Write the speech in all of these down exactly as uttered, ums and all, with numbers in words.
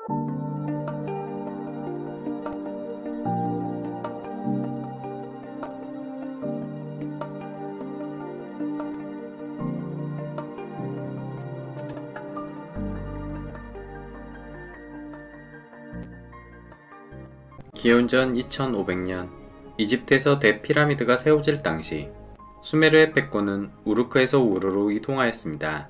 기원전 이천오백 년 이집트에서 대피라미드가 세워질 당시 수메르의 패권은 우르크에서 우르로 이동하였습니다.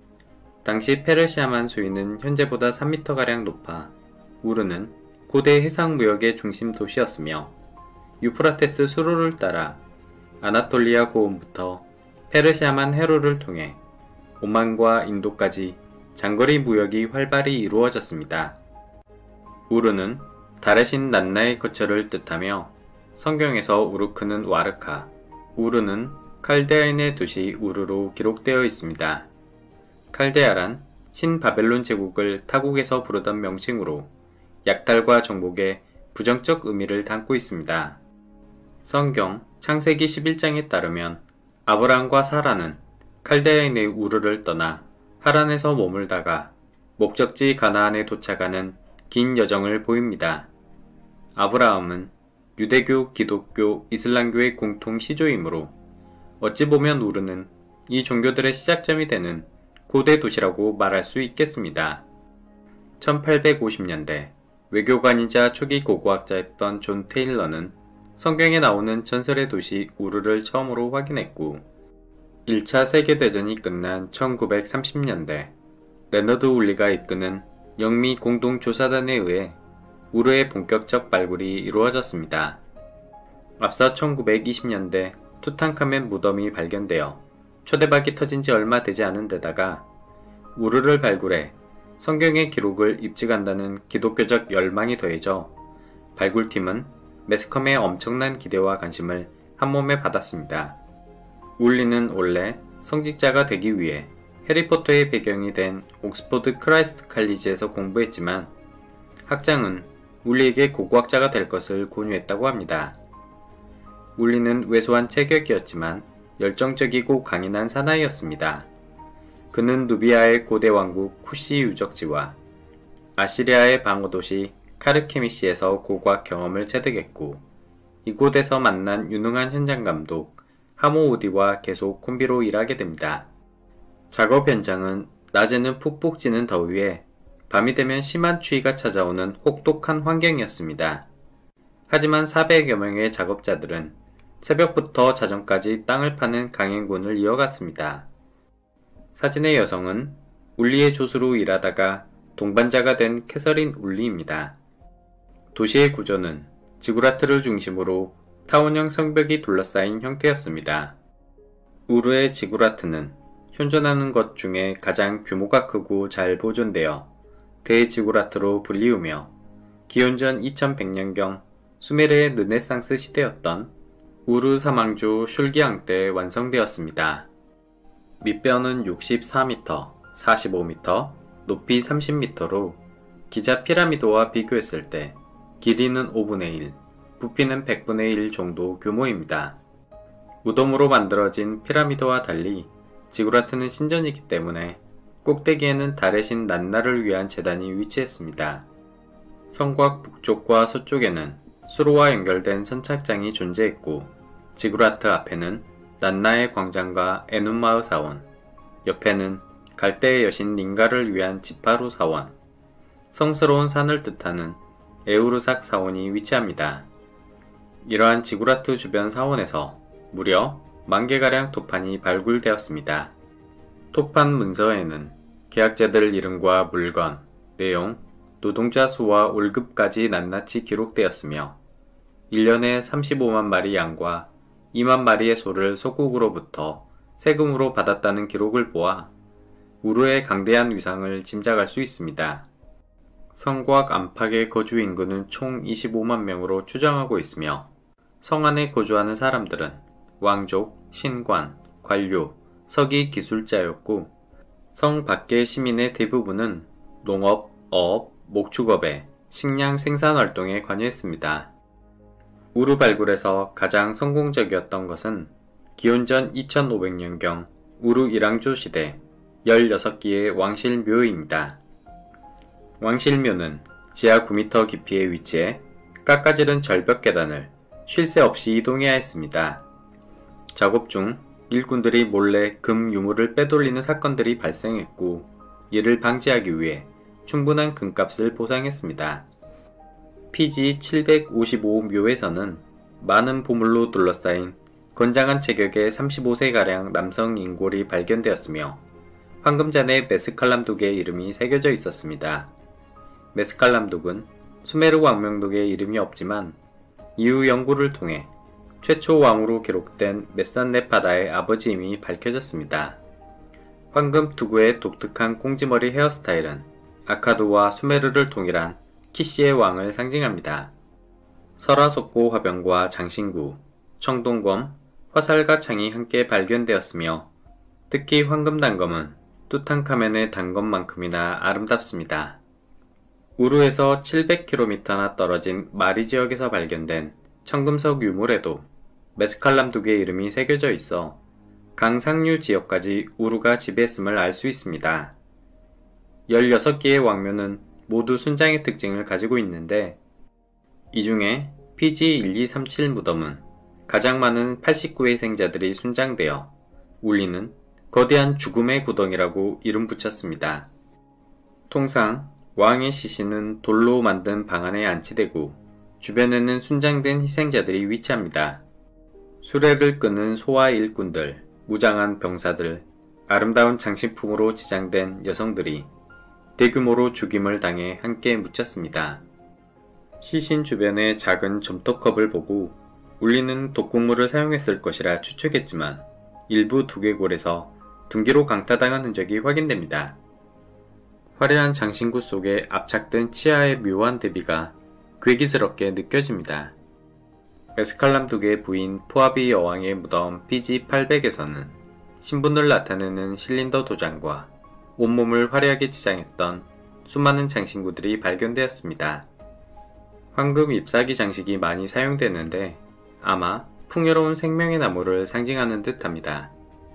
당시 페르시아만 수위는 현재보다 삼 미터가량 높아 우르는 고대 해상무역의 중심 도시였으며 유프라테스 수로를 따라 아나톨리아 고원부터 페르시아만 해로를 통해 오만과 인도까지 장거리 무역이 활발히 이루어졌습니다. 우르는 달의 신 난나의 거처를 뜻하며 성경에서 우르크는 와르카, 우르는 칼데아인의 도시 우르로 기록되어 있습니다. 칼데아란 신바벨론 제국을 타국에서 부르던 명칭으로 약탈과 정복의 부정적 의미를 담고 있습니다. 성경 창세기 십일 장에 따르면 아브라함과 사라는 칼데아인의 우르를 떠나 하란에서 머물다가 목적지 가나안에 도착하는 긴 여정을 보입니다. 아브라함은 유대교, 기독교, 이슬람교의 공통 시조이므로 어찌 보면 우르는 이 종교들의 시작점이 되는 고대 도시라고 말할 수 있겠습니다. 천팔백오십 년대 외교관이자 초기 고고학자였던 존 테일러는 성경에 나오는 전설의 도시 우르를 처음으로 확인했고 일 차 세계대전이 끝난 천구백삼십 년대 레너드 울리가 이끄는 영미 공동조사단에 의해 우르의 본격적 발굴이 이루어졌습니다. 앞서 천구백이십 년대 투탕카멘 무덤이 발견되어 초대박이 터진 지 얼마 되지 않은 데다가 우르를 발굴해 성경의 기록을 입증한다는 기독교적 열망이 더해져 발굴팀은 매스컴의 엄청난 기대와 관심을 한몸에 받았습니다. 울리는 원래 성직자가 되기 위해 해리포터의 배경이 된 옥스퍼드 크라이스트 칼리지에서 공부했지만 학장은 울리에게 고고학자가 될 것을 권유했다고 합니다. 울리는 왜소한 체격이었지만 열정적이고 강인한 사나이였습니다. 그는 누비아의 고대 왕국 쿠시 유적지와 아시리아의 방어도시 카르케미시에서 고고학 경험을 체득했고 이곳에서 만난 유능한 현장 감독 하모우디와 계속 콤비로 일하게 됩니다. 작업 현장은 낮에는 푹푹 찌는 더위에 밤이 되면 심한 추위가 찾아오는 혹독한 환경이었습니다. 하지만 사백여 명의 작업자들은 새벽부터 자정까지 땅을 파는 강행군을 이어갔습니다. 사진의 여성은 울리의 조수로 일하다가 동반자가 된 캐서린 울리입니다. 도시의 구조는 지구라트를 중심으로 타원형 성벽이 둘러싸인 형태였습니다. 우르의 지구라트는 현존하는 것 중에 가장 규모가 크고 잘 보존되어 대지구라트로 불리우며 기원전 이천백 년경 수메르의 르네상스 시대였던 우르 사망조 슐기앙 때 완성되었습니다. 밑뼈는 육십사 미터, 사십오 미터, 높이 삼십 미터로 기자 피라미드와 비교했을 때 길이는 오분의 일, 부피는 백분의 일 정도 규모입니다. 무덤으로 만들어진 피라미드와 달리 지구라트는 신전이기 때문에 꼭대기에는 달의 신 난나를 위한 제단이 위치했습니다. 성곽 북쪽과 서쪽에는 수로와 연결된 선착장이 존재했고 지구라트 앞에는 난나의 광장과 에눈마을 사원, 옆에는 갈대의 여신 닌가를 위한 지파루 사원, 성스러운 산을 뜻하는 에우르삭 사원이 위치합니다. 이러한 지구라트 주변 사원에서 무려 만 개가량 토판이 발굴되었습니다. 토판 문서에는 계약자들 이름과 물건, 내용, 노동자 수와 월급까지 낱낱이 기록되었으며 일 년에 삼십오만 마리 양과 이만 마리의 소를 소국으로부터 세금으로 받았다는 기록을 보아 우르의 강대한 위상을 짐작할 수 있습니다. 성곽 안팎의 거주 인구는 총 이십오만 명으로 추정하고 있으며 성 안에 거주하는 사람들은 왕족, 신관, 관료, 서기 기술자였고 성 밖의 시민의 대부분은 농업, 어업, 목축업에 식량 생산 활동에 관여했습니다. 우르 발굴에서 가장 성공적이었던 것은 기원전 이천오백 년경 우르 일왕조 시대 열여섯 기의 왕실 묘입니다. 왕실묘는 지하 구 미터 깊이에 위치해 깎아지른 절벽 계단을 쉴 새 없이 이동해야 했습니다. 작업 중 일꾼들이 몰래 금 유물을 빼돌리는 사건들이 발생했고 이를 방지하기 위해 충분한 금값을 보상했습니다. 피지 칠백오십오 묘에서는 많은 보물로 둘러싸인 건장한 체격의 삼십오 세가량 남성 인골이 발견되었으며 황금잔에 메스칼람독의 이름이 새겨져 있었습니다. 메스칼람독은 수메르 왕명독의 이름이 없지만 이후 연구를 통해 최초 왕으로 기록된 메산네파다의 아버지임이 밝혀졌습니다. 황금 투구의 독특한 꽁지머리 헤어스타일은 아카드와 수메르를 통일한 키시의 왕을 상징합니다. 설화석고 화병과 장신구, 청동검, 화살과 창이 함께 발견되었으며 특히 황금 단검은 투탕카멘의 단검만큼이나 아름답습니다. 우루에서 칠백 킬로미터나 떨어진 마리 지역에서 발견된 청금석 유물에도 메스칼람독의 이름이 새겨져 있어 강상류 지역까지 우루가 지배했음을 알 수 있습니다. 열여섯 개의 왕묘는 모두 순장의 특징을 가지고 있는데 이 중에 피지 일이삼칠 무덤은 가장 많은 팔십구 의 생자들이 순장되어 울리는 거대한 죽음의 구덩이라고 이름 붙였습니다. 통상 왕의 시신은 돌로 만든 방 안에 안치되고 주변에는 순장된 희생자들이 위치합니다. 수레를 끄는 소와 일꾼들, 무장한 병사들, 아름다운 장식품으로 지장된 여성들이 대규모로 죽임을 당해 함께 묻혔습니다. 시신 주변의 작은 점토컵을 보고 울리는 독극물을 사용했을 것이라 추측했지만 일부 두개골에서 둔기로 강타당한 흔적이 확인됩니다. 화려한 장신구 속에 압착된 치아의 묘한 대비가 괴기스럽게 느껴집니다. 메스칼람독의 부인 푸아비 여왕의 무덤 피지 팔백에서는 신분을 나타내는 실린더 도장과 온몸을 화려하게 지장했던 수많은 장신구들이 발견되었습니다. 황금 잎사귀 장식이 많이 사용되는데 아마 풍요로운 생명의 나무를 상징하는 듯합니다.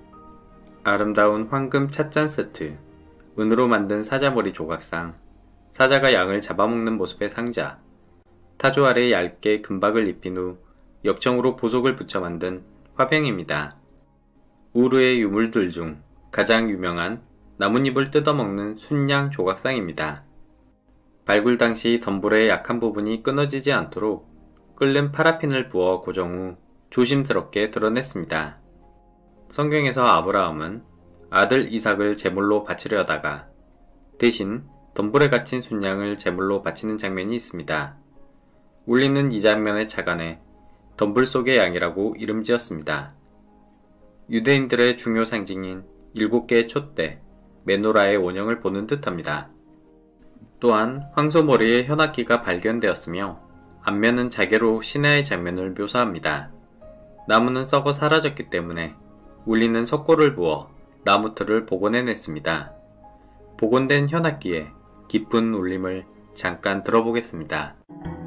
아름다운 황금 찻잔 세트, 은으로 만든 사자머리 조각상, 사자가 양을 잡아먹는 모습의 상자, 타조 아래 얇게 금박을 입힌 후 역청으로 보석을 붙여 만든 화병입니다. 우르의 유물들 중 가장 유명한 나뭇잎을 뜯어먹는 순양 조각상입니다. 발굴 당시 덤불의 약한 부분이 끊어지지 않도록 끓는 파라핀을 부어 고정 후 조심스럽게 드러냈습니다. 성경에서 아브라함은 아들 이삭을 제물로 바치려다가 대신 덤불에 갇힌 순양을 제물로 바치는 장면이 있습니다. 울리는 이 장면에 착안해 덤불 속의 양이라고 이름 지었습니다. 유대인들의 중요 상징인 일곱 개의 촛대, 메노라의 원형을 보는 듯합니다. 또한 황소머리의 현악기가 발견되었으며 앞면은 자개로 신화의 장면을 묘사합니다. 나무는 썩어 사라졌기 때문에 울리는 석고를 부어 나무틀을 복원해냈습니다. 복원된 현악기의 깊은 울림을 잠깐 들어보겠습니다.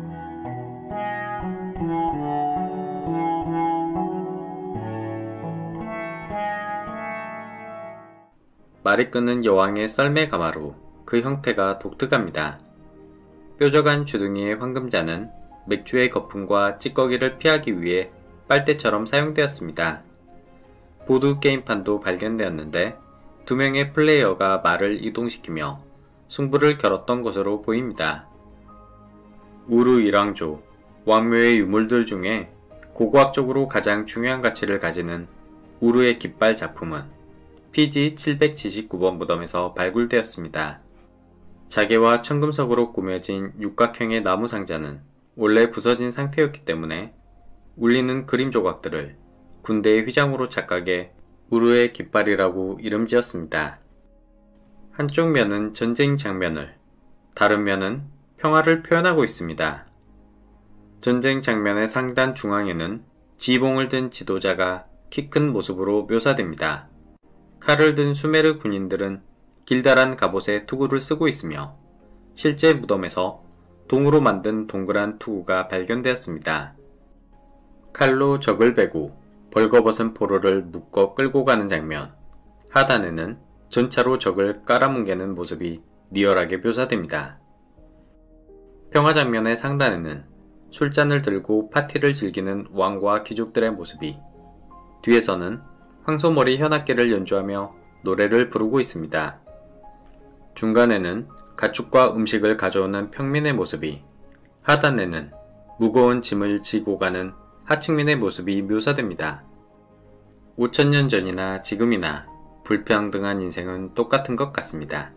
말이 끄는 여왕의 썰매 가마로 그 형태가 독특합니다. 뾰족한 주둥이의 황금잔은 맥주의 거품과 찌꺼기를 피하기 위해 빨대처럼 사용되었습니다. 보드 게임판도 발견되었는데 두 명의 플레이어가 말을 이동시키며 승부를 겨뤘던 것으로 보입니다. 우루 일왕조, 왕묘의 유물들 중에 고고학적으로 가장 중요한 가치를 가지는 우루의 깃발 작품은 피지 칠백칠십구 번 무덤에서 발굴되었습니다. 자개와 청금석으로 꾸며진 육각형의 나무 상자는 원래 부서진 상태였기 때문에 울리는 그림 조각들을 군대의 휘장으로 착각해 우루의 깃발이라고 이름 지었습니다. 한쪽 면은 전쟁 장면을, 다른 면은 평화를 표현하고 있습니다. 전쟁 장면의 상단 중앙에는 지봉을 든 지도자가 키 큰 모습으로 묘사됩니다. 칼을 든 수메르 군인들은 길다란 갑옷에 투구를 쓰고 있으며 실제 무덤에서 동으로 만든 동그란 투구가 발견되었습니다. 칼로 적을 베고 벌거벗은 포로를 묶어 끌고 가는 장면, 하단에는 전차로 적을 깔아뭉개는 모습이 리얼하게 묘사됩니다. 평화장면의 상단에는 술잔을 들고 파티를 즐기는 왕과 귀족들의 모습이, 뒤에서는 황소머리 현악기를 연주하며 노래를 부르고 있습니다. 중간에는 가축과 음식을 가져오는 평민의 모습이, 하단에는 무거운 짐을 지고 가는 하층민의 모습이 묘사됩니다. 오천 년 전이나 지금이나 불평등한 인생은 똑같은 것 같습니다.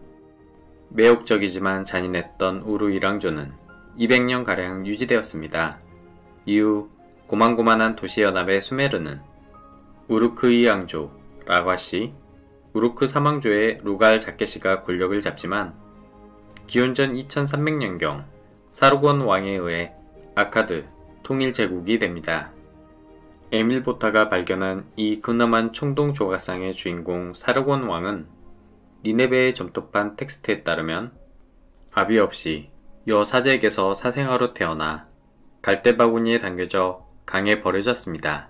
매혹적이지만 잔인했던 우루 일왕조는 이백 년가량 유지되었습니다. 이후 고만고만한 도시연합의 수메르는 우루크 이왕조, 라과시, 우루크 삼왕조의 루갈 자케시가 권력을 잡지만 기원전 이천삼백 년경 사르곤 왕에 의해 아카드 통일제국이 됩니다. 에밀 보타가 발견한 이 근엄한 총동 조각상의 주인공 사르곤 왕은 니네베에 점토판 텍스트에 따르면 아비 없이 여사제에게서 사생아로 태어나 갈대바구니에 담겨져 강에 버려졌습니다.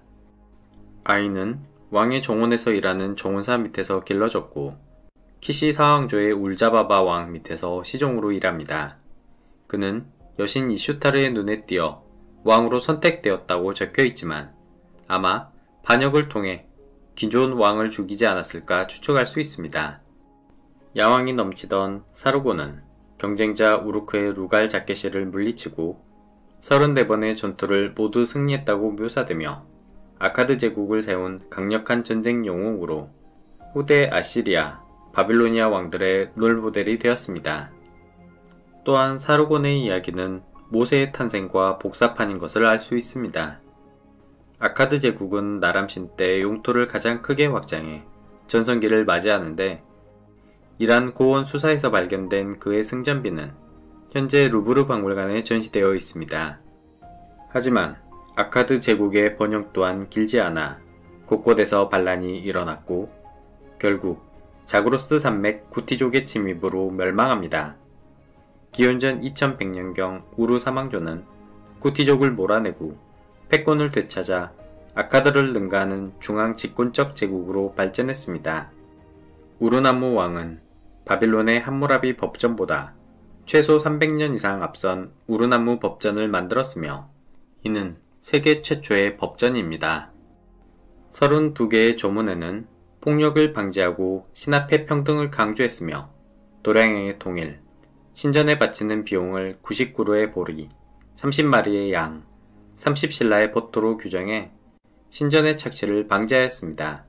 아이는 왕의 정원에서 일하는 정원사 밑에서 길러졌고 키시 사왕조의 울자바바 왕 밑에서 시종으로 일합니다. 그는 여신 이슈타르의 눈에 띄어 왕으로 선택되었다고 적혀있지만 아마 반역을 통해 기존 왕을 죽이지 않았을까 추측할 수 있습니다. 야왕이 넘치던 사르곤은 경쟁자 우루크의 루갈 자케시를 물리치고 서른네 번의 전투를 모두 승리했다고 묘사되며 아카드 제국을 세운 강력한 전쟁 영웅으로 후대 아시리아, 바빌로니아 왕들의 롤모델이 되었습니다. 또한 사르곤의 이야기는 모세의 탄생과 복사판인 것을 알 수 있습니다. 아카드 제국은 나람신 때 영토를 가장 크게 확장해 전성기를 맞이하는데 이란 고원 수사에서 발견된 그의 승전비는 현재 루브르 박물관에 전시되어 있습니다. 하지만 아카드 제국의 번영 또한 길지 않아 곳곳에서 반란이 일어났고 결국 자그로스 산맥 구티족의 침입으로 멸망합니다. 기원전 이천백 년경 우루 사망조는 구티족을 몰아내고 패권을 되찾아 아카드를 능가하는 중앙 집권적 제국으로 발전했습니다. 우르나무 왕은 바빌론의 함무라비 법전보다 최소 삼백 년 이상 앞선 우르나무 법전을 만들었으며 이는 세계 최초의 법전입니다. 서른두 개의 조문에는 폭력을 방지하고 신합의 평등을 강조했으며 도량행의 통일, 신전에 바치는 비용을 구십구 루의 보리, 삼십 마리의 양, 삼십 실라의 보토로 규정해 신전의 착취를 방지하였습니다.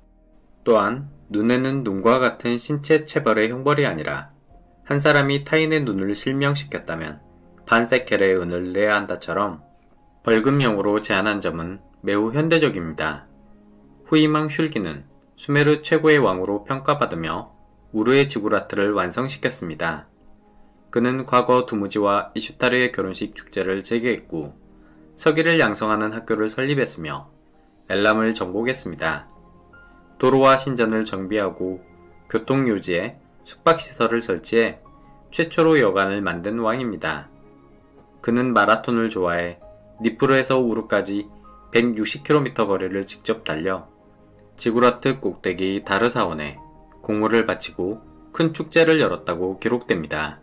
또한 눈에는 눈과 같은 신체 체벌의 형벌이 아니라 한 사람이 타인의 눈을 실명시켰다면 반세켈의 은을 내야 한다처럼 벌금형으로 제한한 점은 매우 현대적입니다. 후이망 슐기는 수메르 최고의 왕으로 평가받으며 우르의 지구라트를 완성시켰습니다. 그는 과거 두무지와 이슈타르의 결혼식 축제를 재개했고 서기를 양성하는 학교를 설립했으며 엘람을 정복했습니다. 도로와 신전을 정비하고 교통요지에 숙박시설을 설치해 최초로 여관을 만든 왕입니다. 그는 마라톤을 좋아해 니프르에서 우르까지 백육십 킬로미터 거리를 직접 달려 지구라트 꼭대기 다르사원에 공물을 바치고 큰 축제를 열었다고 기록됩니다.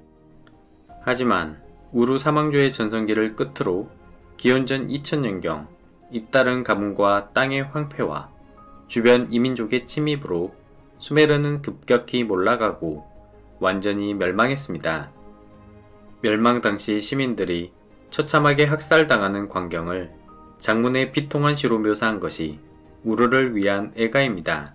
하지만 우루 사망조의 전성기를 끝으로 기원전 이천 년경 잇따른 가뭄과 땅의 황폐와 주변 이민족의 침입으로 수메르는 급격히 몰락하고 완전히 멸망했습니다. 멸망 당시 시민들이 처참하게 학살당하는 광경을 장문의 비통한 시로 묘사한 것이 우르를 위한 애가입니다.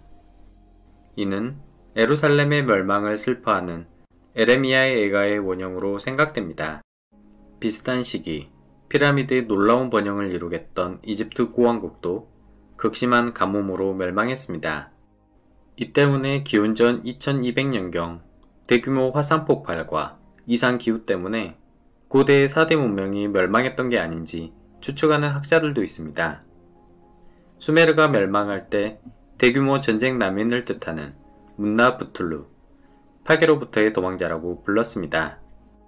이는 에루살렘의 멸망을 슬퍼하는 에레미야의 애가의 원형으로 생각됩니다. 비슷한 시기 피라미드의 놀라운 번영을 이루겠던 이집트 고왕국도 극심한 가뭄으로 멸망했습니다. 이 때문에 기원전 이천이백 년경 대규모 화산 폭발과 이상기후 때문에 고대의 사 대 문명이 멸망했던 게 아닌지 추측하는 학자들도 있습니다. 수메르가 멸망할 때 대규모 전쟁 난민을 뜻하는 문나부툴루, 파게로부터의 도망자라고 불렀습니다.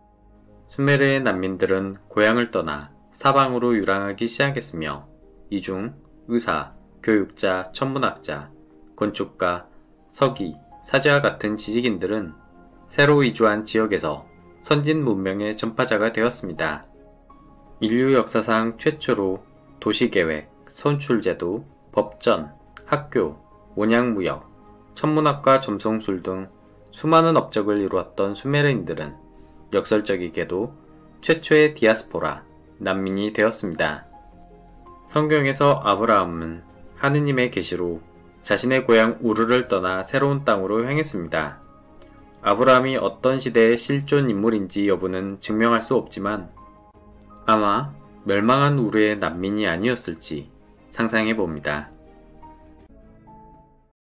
수메르의 난민들은 고향을 떠나 사방으로 유랑하기 시작했으며 이 중 의사, 교육자, 천문학자, 건축가, 서기, 사제와 같은 지식인들은 새로 이주한 지역에서 선진 문명의 전파자가 되었습니다. 인류 역사상 최초로 도시계획, 선출제도, 법전, 학교, 원양무역, 천문학과 점성술 등 수많은 업적을 이루었던 수메르인들은 역설적이게도 최초의 디아스포라, 난민이 되었습니다. 성경에서 아브라함은 하느님의 계시로 자신의 고향 우르를 떠나 새로운 땅으로 향했습니다. 아브라함이 어떤 시대의 실존 인물인지 여부는 증명할 수 없지만 아마 멸망한 우르의 난민이 아니었을지 상상해 봅니다.